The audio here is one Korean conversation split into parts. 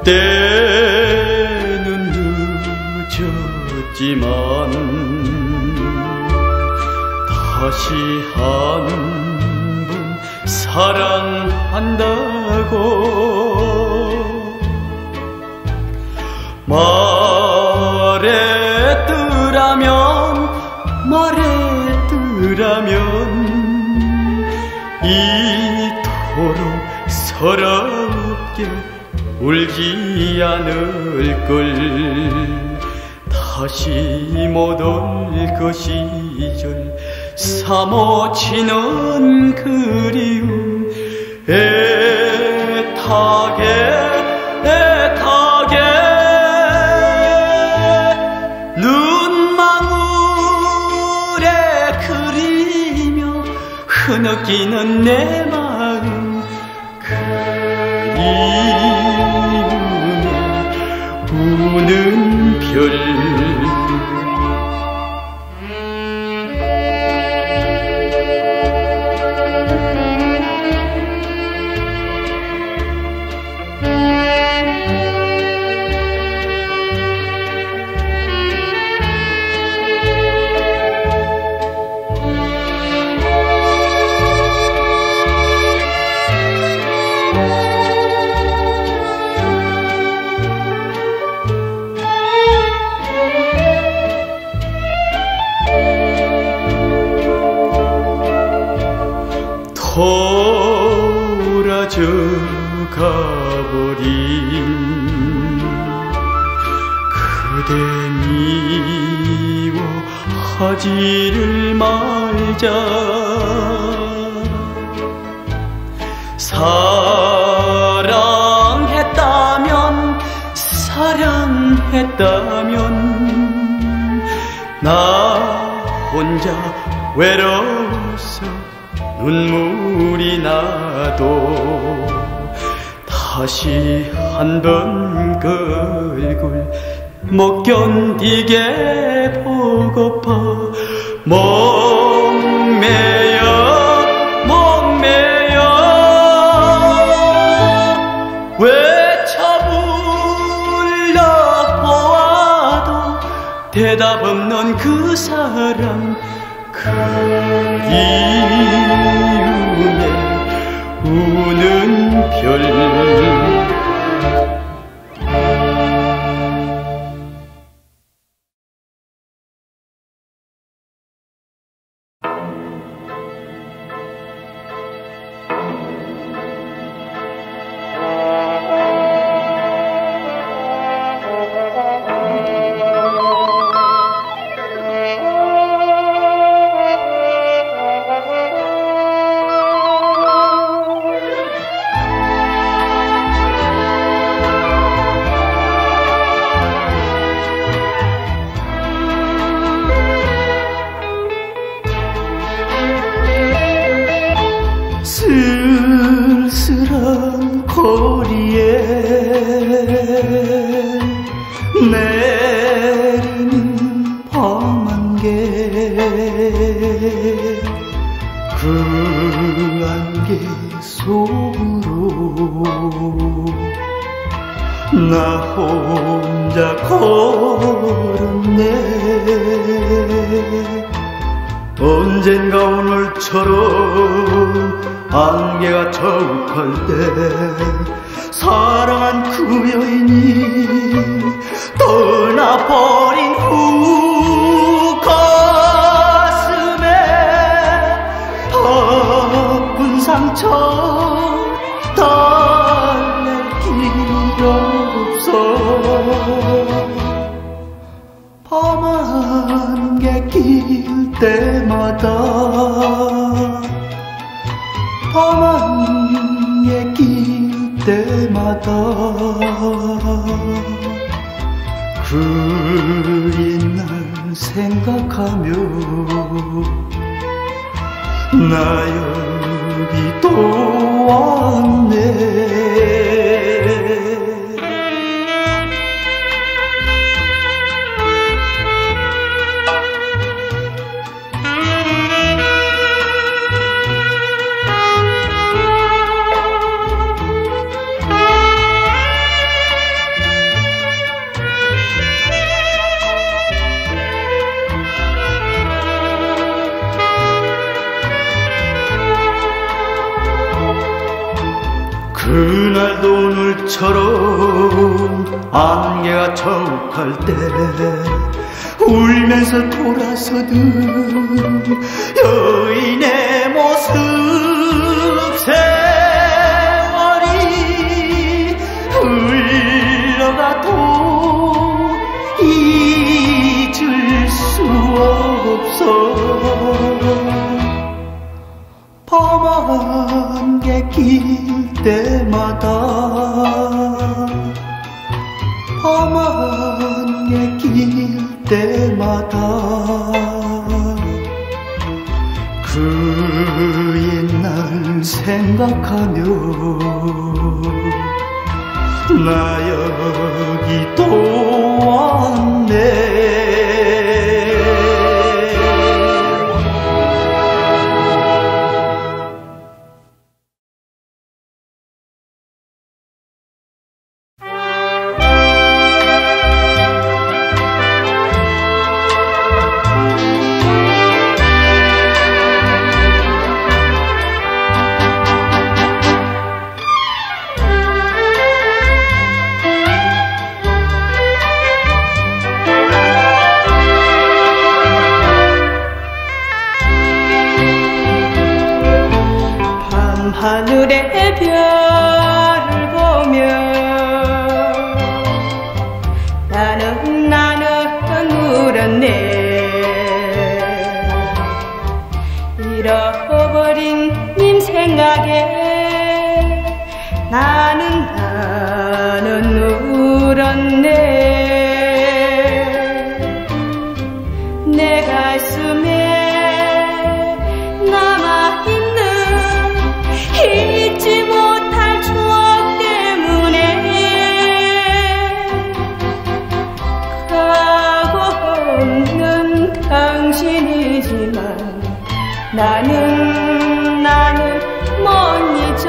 때는 늦었지만 다시 한 번 사랑한다고 말했더라면 이토록 서럽게 울지 않을걸. 다시 못 올 그 시절 사모치는 그리움 애타게 눈망울에 그리며 흐느끼는 내 마음 그리움에 우는 별. 돌아져 가버린 그대 미워하지를 말자. 사랑했다면 나 혼자 외로워서 눈물이 나도 다시 한 번 그 얼굴 못 견디게 보고파. 목매여 외쳐 불러보아도 대답 없는 그 사람 그리움에 우는 별. 쓸쓸한 거리에 내리는 밤안개 그 안개 속으로 나 혼자 걸었네. 언젠가 오늘처럼 안개가 자욱할 때 사랑한 그 여인이 떠나버린 후 가슴에 아픈 상처 달랠 길 없어. 밤안개 낄 때마다 밤안개 낄 때마다 그 옛날 생각하며 나 여기 또 왔네. 그날도 오늘처럼 안개가 적할 때 울면서 돌아서던 여인의 모습, 세월이 흘러가도 잊을 수 없어. 밤안개 낄 때마다, 밤안개 낄 때마다 그 옛날 생각하며 나 여기 또 왔네. 하늘의 별을 보며 나는 울었네. 잃어버린 님 생각에 나는 울었네. 내 가슴에 잊지 못할 추억 때문에 가고 없는 당신이지만 나는 못 잊어.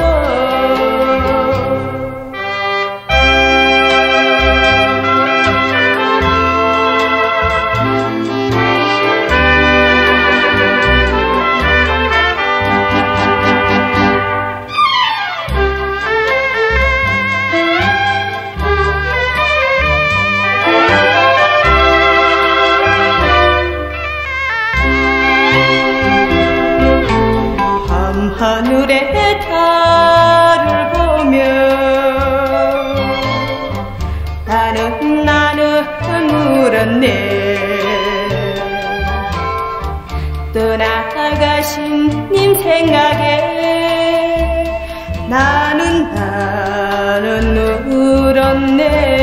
하늘의 달을 보며 나는 울었네. 떠나가신 님 생각에 나는 울었네.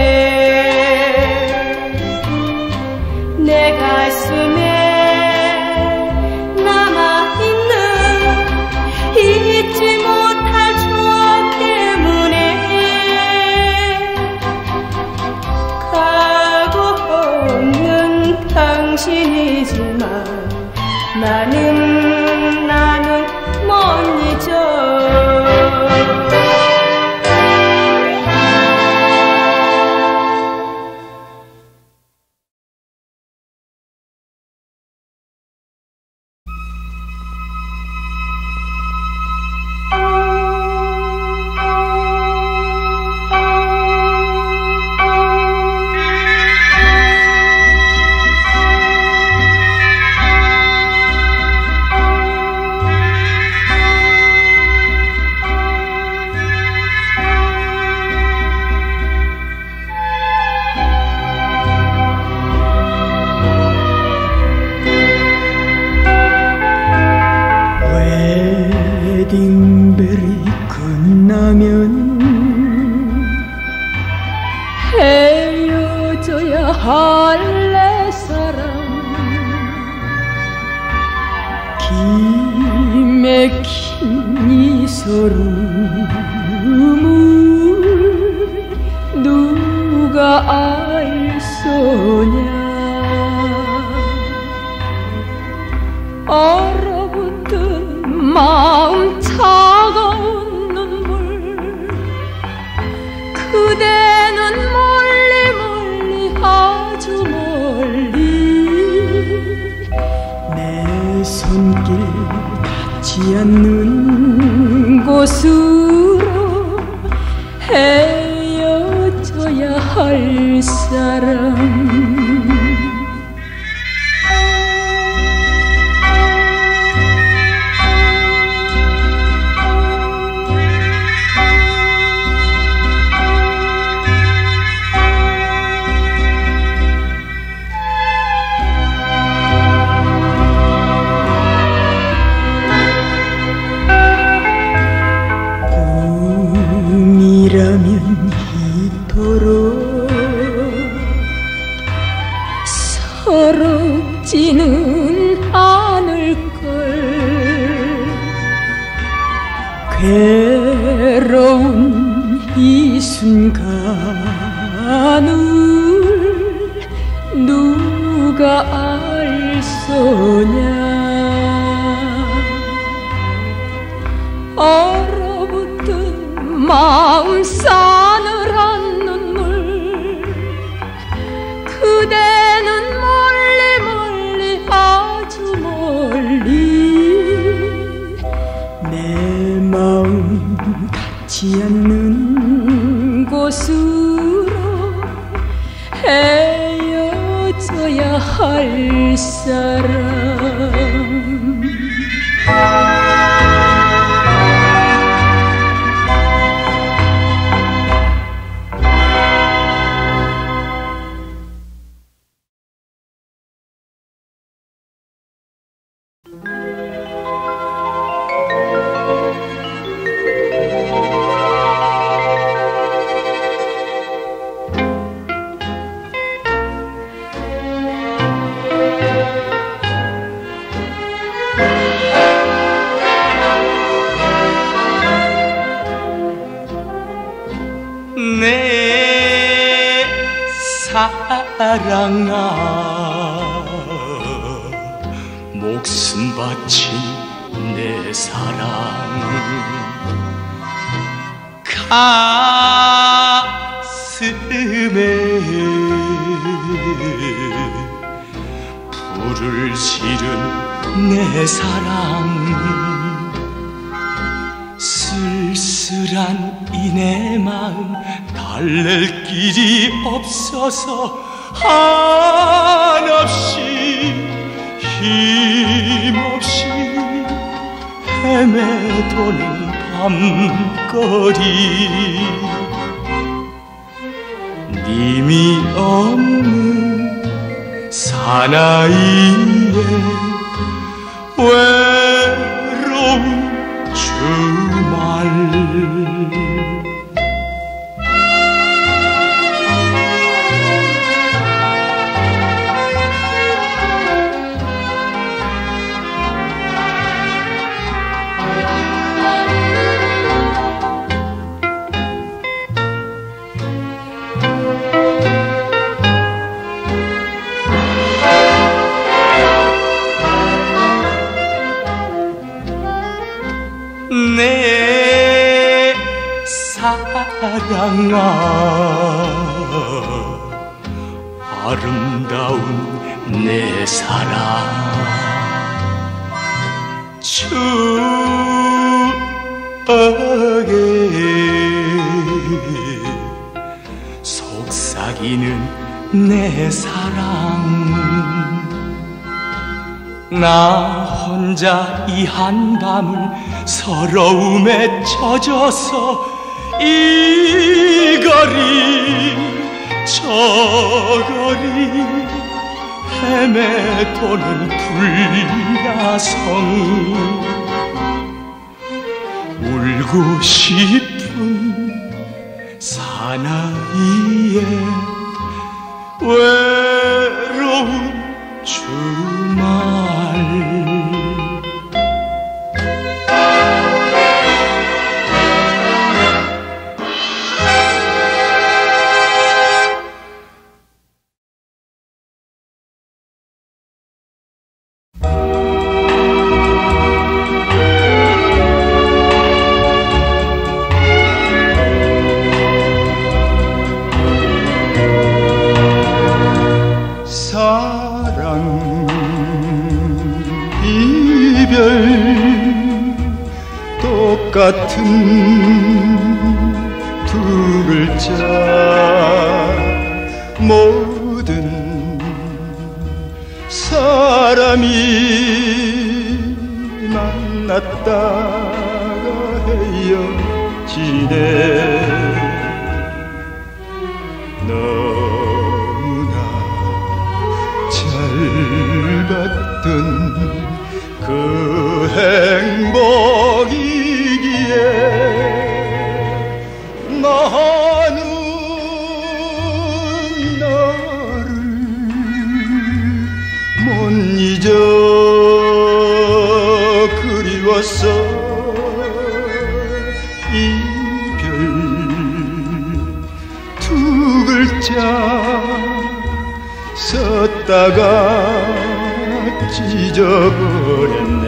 내 가슴에 잊지 못할 추억 때문에 가고 없는 당신이지만 나는 못 잊어. 웨딩벨이 끝나면 헤어져야 할 내 사랑, 기맥힌 이 서름을 누가 알 소냐. 얼어붙은 마음 차가운 눈물, 그대는 멀리 아주 멀리 내 손길 닿지 않는 곳으로 헤어져야 할 사람. 꿈이라면 이토록 서럽지는 않을걸. 괴로운 이 순간을 누가 알소냐. 얼어붙은 마음 싸늘한 눈물. 그대는 멀리 멀리 아주 멀리. 내 마음 닿지 않는 곳으로 헤어져야 할 사람. 내 사랑아, 목숨 바친 내 사랑. 가슴에 불을 실은 내 사랑. 쓸쓸한 이 내 마음 달랠 길이 없어서 한없이 힘없이 헤매도는 밤거리. 님이 없는 사나이의 외로운 주말. 내 사랑아, 아름다운 내 사랑. 추억에 속삭이는 내 사랑. 나 혼자 이 한밤을 서러움에 젖어서 이 거리 저 거리 헤매도는 불야성. 울고 싶은 사나이의 외로운 주말. 똑같은 두 모든 사람이 만났다가 헤어지네. 너무나 잘 봤던 그 행복이기에 나는 너를 못 잊어. 그리워서 이별 두 글자 썼다가 찢어버렸네.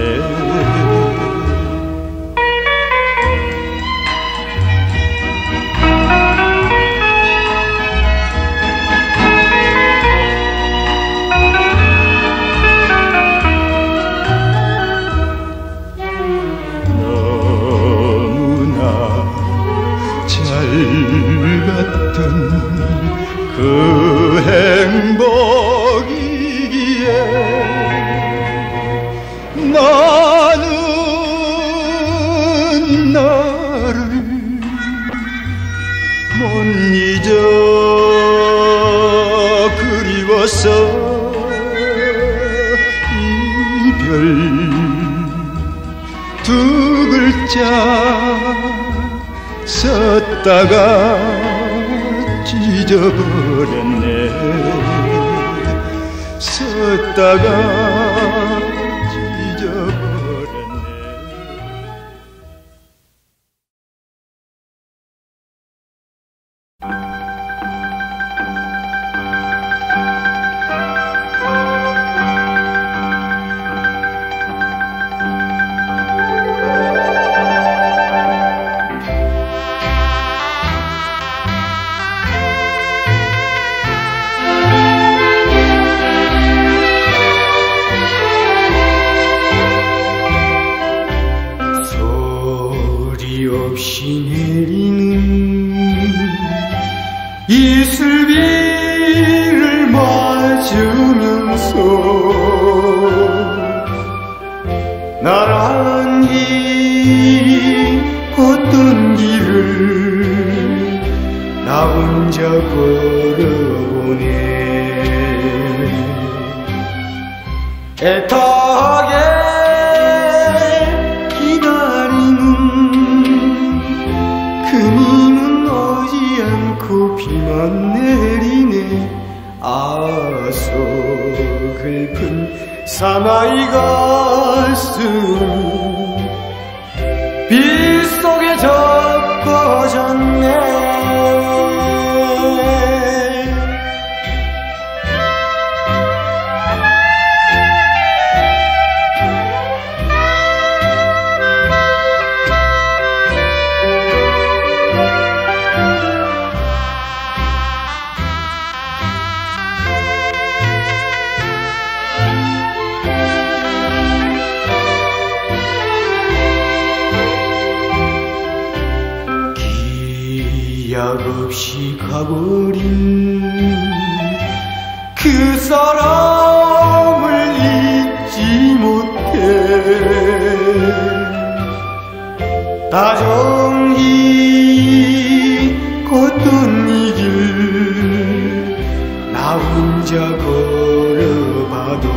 너무나 잘 갔던 그 행복이기에 나는 나를 못 잊어. 그리워서 이별 두 글자 썼다가 찢어버렸네. 썼다가 찢어버렸네. 이슬비를 맞으면서 나란히 걷던 길을 나 혼자 걸어보네. 애타게 기다리는 그님은 오지 않고 비만 내리네. 서글픈 사나이 가슴 빛 속에 젖어졌네. 기약 없이 가버린 그 사람을 잊지 못해. 다정히 걷던 이 길 나 혼자 걸어봐도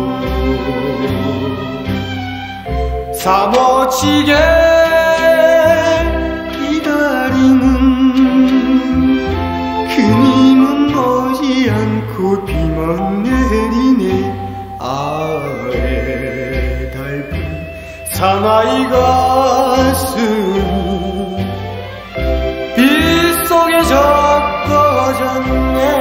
사무치게 기다리는 그님은 오지 않고 비만 내리네. 아래 달픈 사나이 가슴 빛 속에 젖어졌네.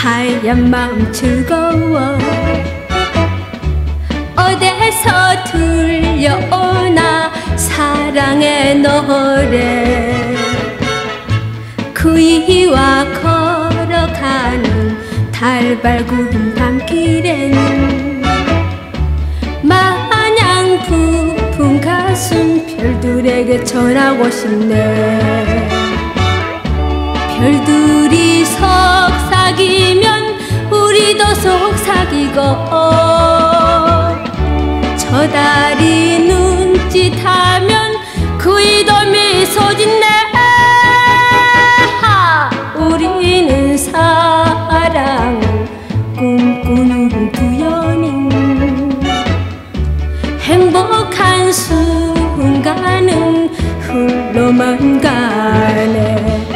하얀 마음 즐거워. 어디서 들려오나 사랑의 노래. 그이와 걸어가는 달 밝은 밤길엔 마냥 부푼 가슴 별들에게 전하고 싶네. 별들이 속삭이면 우리도 속삭이고, 저 달이 눈짓하면 그이도 미소 짓네. 우리는 사랑을 꿈꾸는 두 연인. 행복한 순간은 흘러만 가네.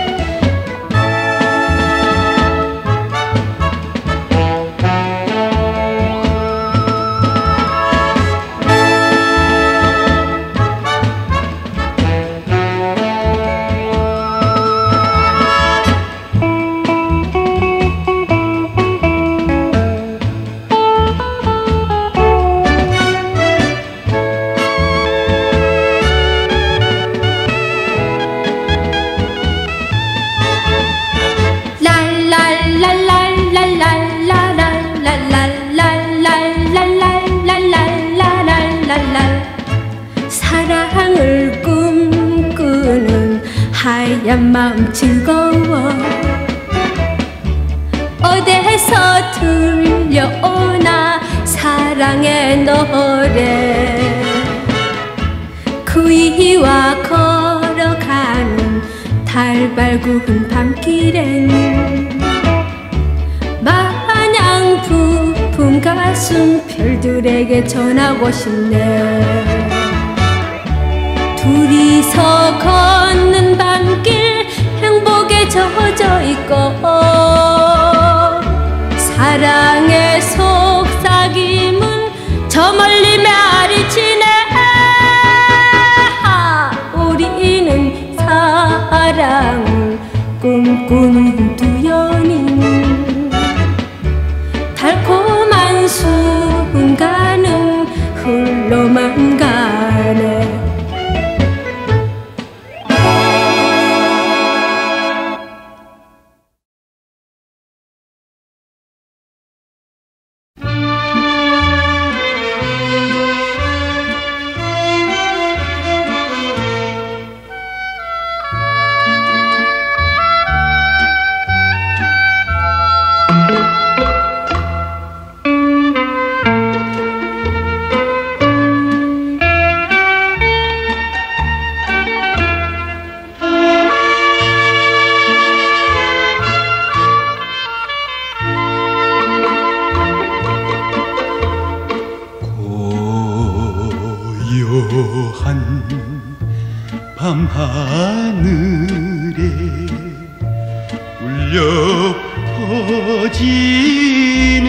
사랑을 꿈꾸는 하얀 마음 즐거워. 어디서 들려오나 사랑의 노래. 그이와 걸어가는 달 밝은 밤길엔 마냥 부푼 가슴 별들에게 전하고 싶네. 둘이서 걷는 밤길 행복에 젖어 있고, 사랑의 속삭임은 저 멀리 메아리치네. 우리는 사랑을 꿈꾸는 두 연인. 달콤한 순간은 흘러만 가네. 밤하늘에 울려 퍼지는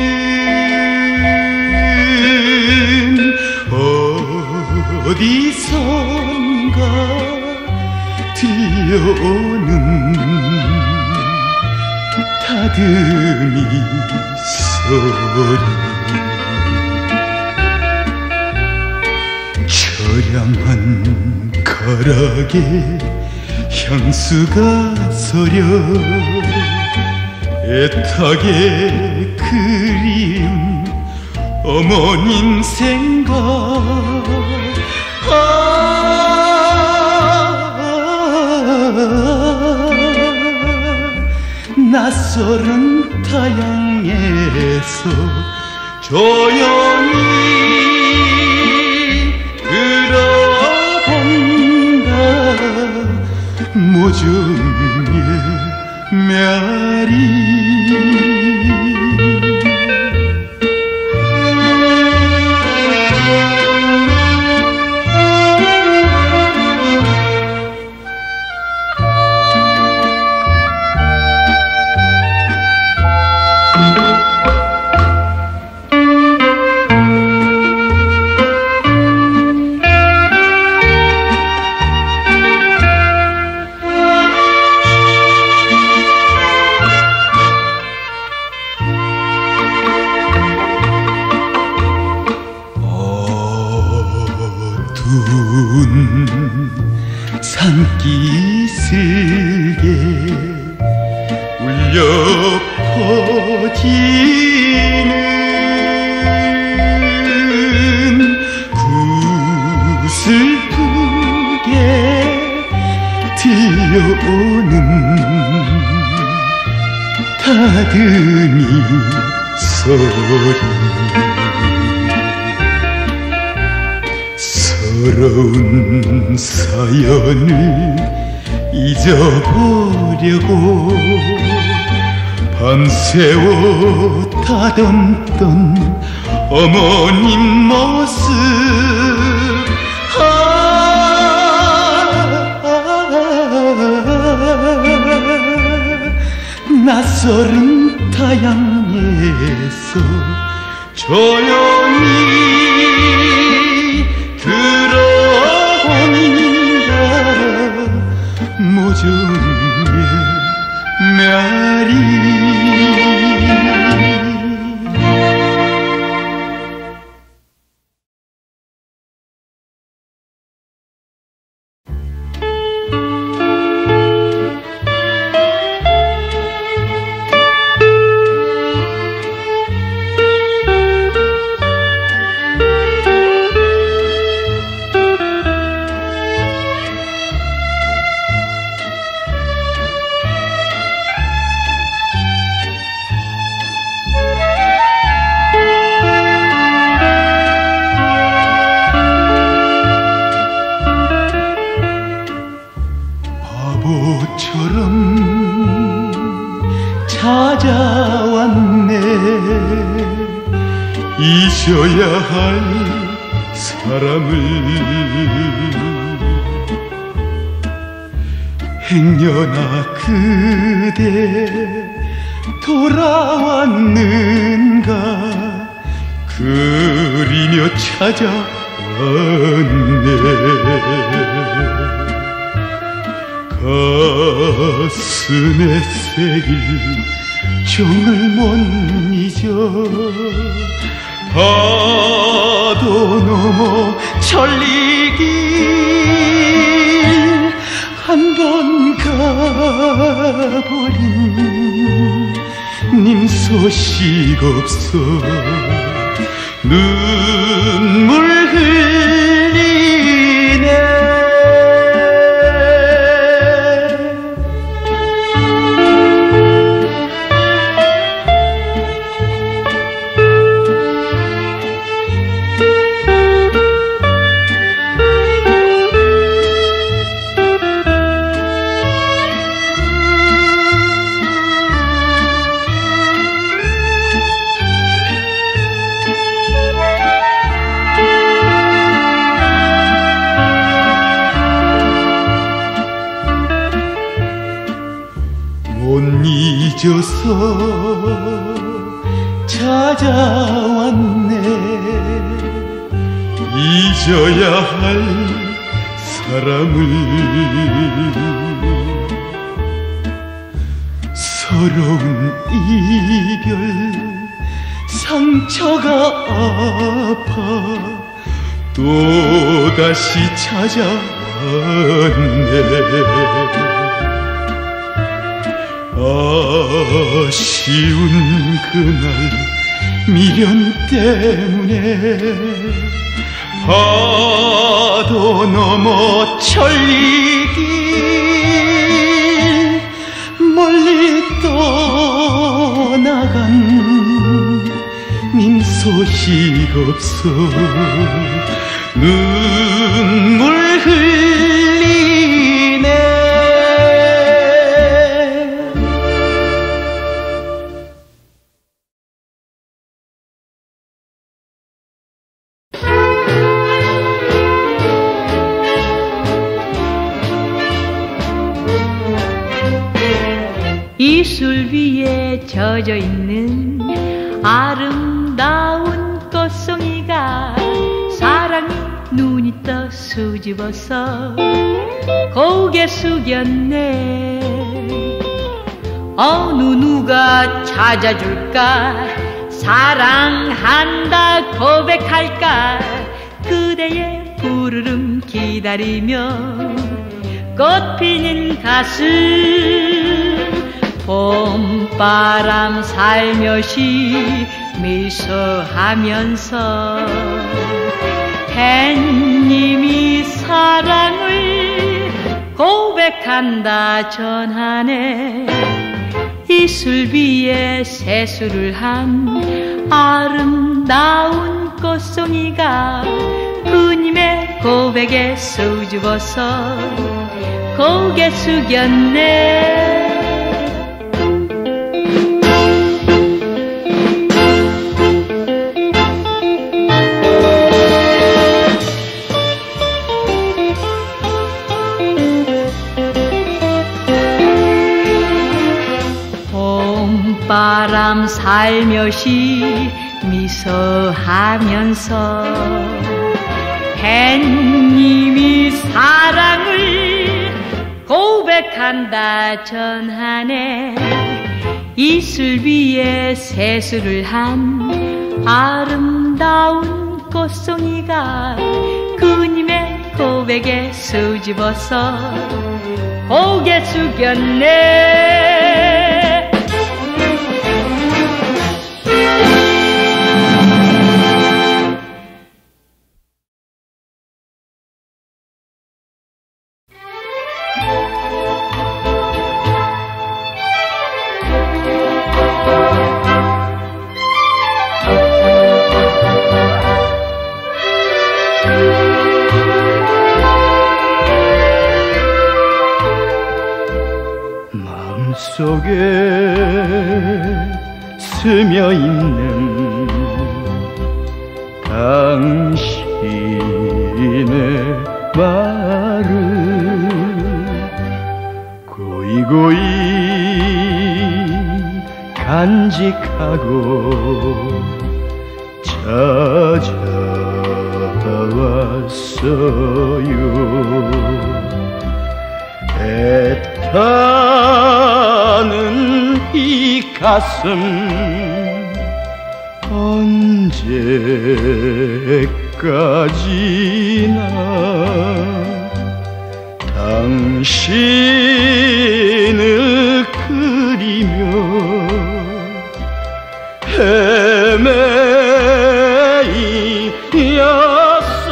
어디선가 들려오는 다듬이 소리. 처량한 가락에 향수가 서려 애타게 그리운 어머님 생각. 낯설은 타향에서 조용히 들어본다 모종의 메아리. 울려 퍼지는 구슬프게 들려오는 다듬이 소리 서러운 사연을 잊어보려고 밤새워 다듬던 어머님 모습 낯설은 타향에서 조용히 들어온다 모종의 메아리 찾아왔네 잊어야 할 사람을 행여나 그대 돌아왔는가 그리며 찾아왔네 가슴에 새길 정을 못 잊어 파도 넘어 천리길 한 번 가버린 님 소식 없어 눈물 흘리네 못 잊어서 찾아왔네 잊어야 할 사람을 서러운 이별 상처가 아파 또다시 찾아왔네 아쉬운 그날 미련 때문에 파도 넘어 천리길 멀리 떠나간 님 소식 없어 눈물 흘리네 이술 위에 젖어 있는 아름다운 꽃송이가 사랑이 눈이 떠 수집어서 고개 숙였네. 어느 누가 찾아줄까 사랑한다 고백할까 그대의 부르름 기다리며 꽃 피는 가슴 봄바람 살며시 미소하면서 햇님이 사랑을 고백한다 전하네. 이슬비에 세수를 한 아름다운 꽃송이가 그님의 고백에 수줍어서 고개 숙였네. 봄바람 살며시 미소하면서 햇님이 사랑을 고백한다 전하네. 이슬비에 세수를 한 아름다운 꽃송이가 그님의 고백에 수줍어서 고개 숙였네. 마음속에 스며있는 당신의 말을 고이고이 간직하고 찾아왔어요. 애타는 이 가슴 언제까지나 당신을 그리며 헤매이었어.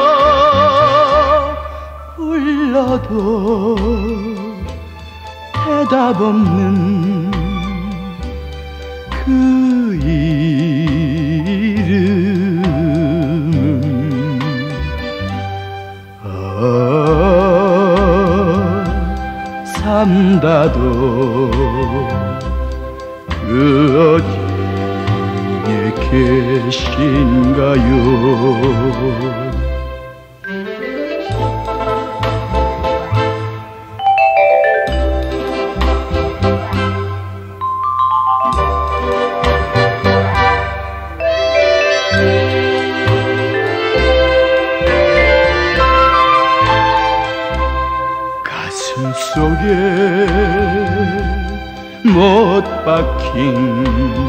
불러도 대답 없는 그 이름. 삼다도 그 어디에 계신가요? 속에 못 박힌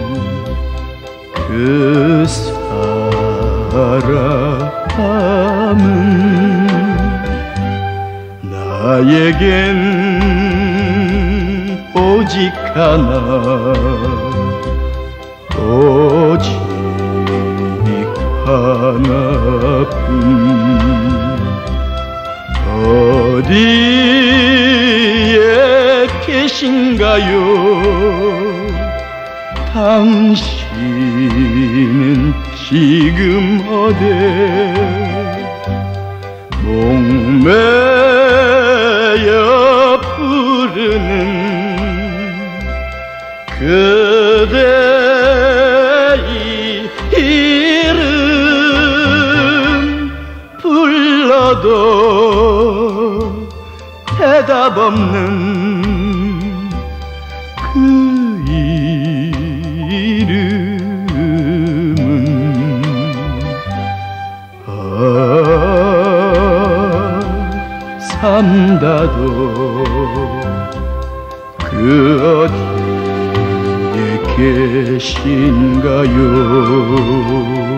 그 사람은 나에겐 오직 하나, 오직 하나뿐. 어디에 계신가요? 당신은 지금 어디 목매여 부르는 그대의 이름 불러도 대답 없는 그 이름은 산다도 그 어디에 계신가요?